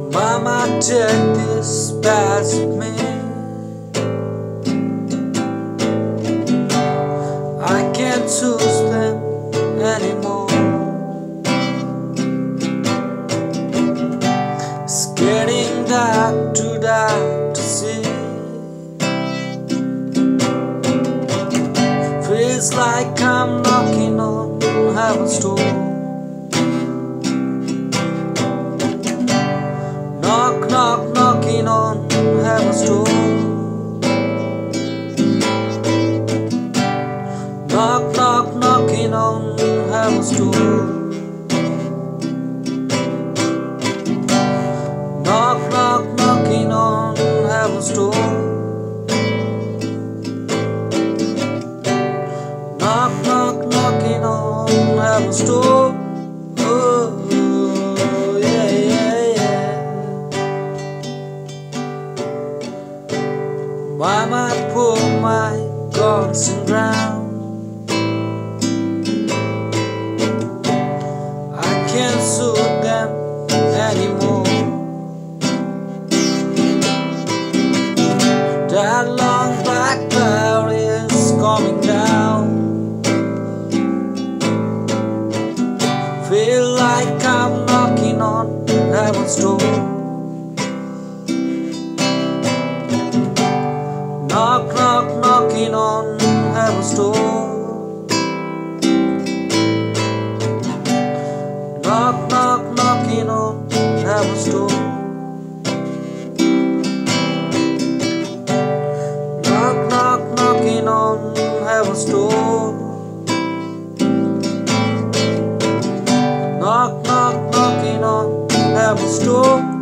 Mama, take this parts of me. I can't choose them anymore. It's getting dark to see. Feels like I'm knocking on heaven's door. Knock, knock, knocking on heaven's door. Knock, knock, knocking on heaven's door. Knock, knock, knocking on heaven's door. Knock, knock, knocking on heaven's door. Oh, yeah, yeah, yeah. I might pull my guns and ground. I can't suit them anymore. That long black cloud is coming down. Feel like I'm knocking on heaven's door. Knock, knock, knocking on heaven's door. Knock, knock, knocking on heaven's door. Knock, knock, knocking on heaven's door. Knock, knock, knocking on heaven's door.